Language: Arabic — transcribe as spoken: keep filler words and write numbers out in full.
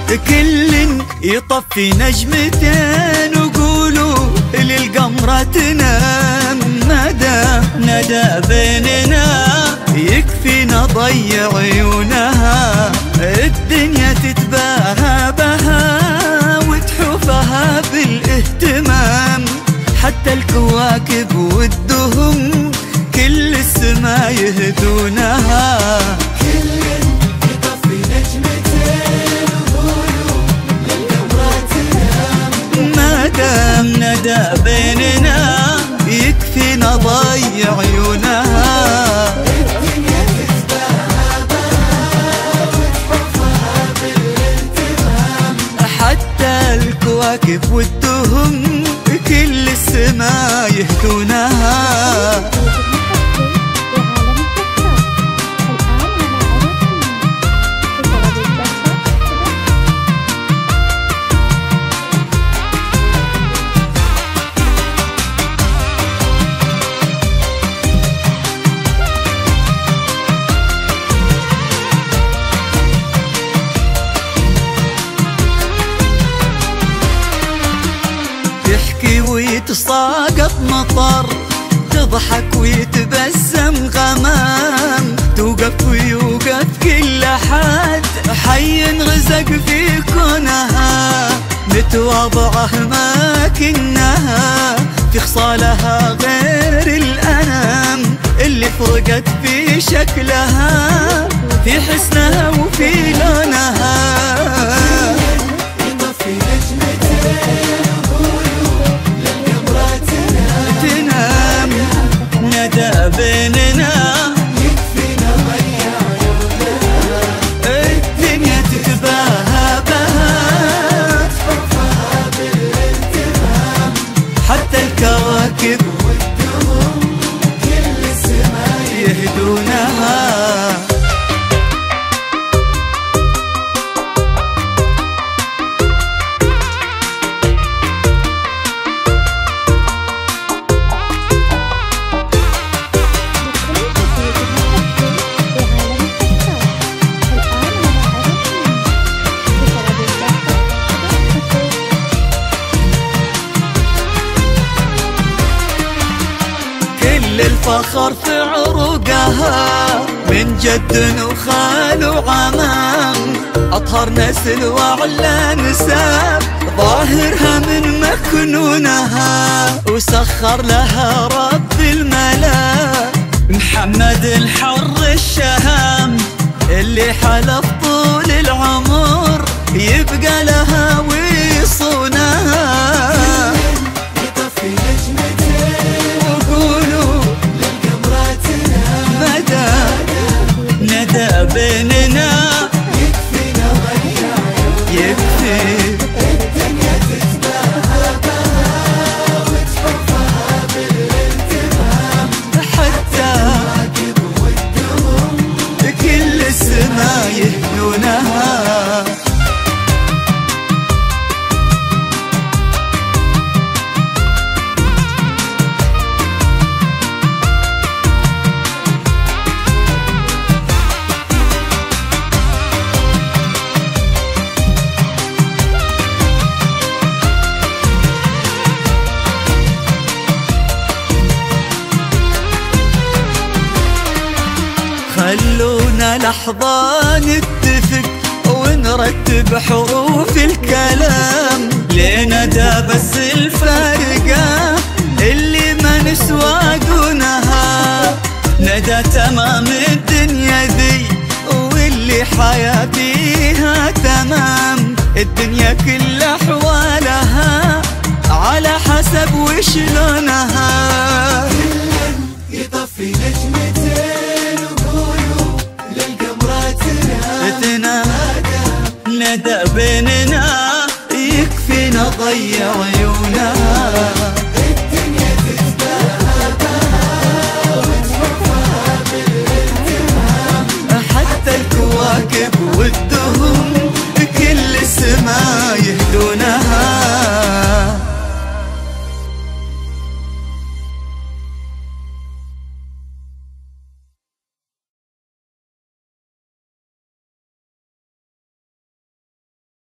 كل يطفي نجمتين وقولوا للقمرة تنام. ندى ندى بيننا يكفي نضيع عيونها، الدنيا تتباهى بها وتحوفها بالاهتمام. حتى الكواكب والدهم كل السما يهدونها. ندى بيننا يكفي نضيع عيونها، الدنيا تتباهى بها وتحفها بالانتمام. حتى الكواكب والدهم كل السما يهدونها. تحكي ويتساقط مطر، تضحك ويتبسم غمام، توقف ويوقف كل حد حي رزق في كونها. متواضعة ما كنها في خصالها غير الأنام، اللي فرقت في شكلها في حسنها وفي لونها. بيننا يكفي نضيع عيونها، الدنيا تتباهى بها تحفها بالانتمام. حتى الكواكب والدهم كل السما يهدونها. الفخر في عروقها من جد وخال وعمام، أطهر نسل وأعلى نساب ظاهرها من مكنونها. وسخر لها رب الملا محمد الحر الشهام، اللي حلف طول العمر يبقى لها ويصونها. ندى بيننا يكفي نضيع عيونها، يكفي الدنيا تتباهى بها وتحفها بالانتمام. حتى الكواكب والدهم كل السما يهدونها. خلونا لحظة نتفق ونرتب حروف الكلام، لندى بس الفارقة اللي ما نسوى دونها. ندى تمام الدنيا ذي واللي حياتيها تمام، الدنيا كل أحوالها على حسب وشلونها. يطفي نجمتين وقولوا للقمرة تنام. ندى بيننا يكفي نضيع عيونها، الدنيا تتباهى بها وتحفها بالانتمام. حتى الكواكب والدنيا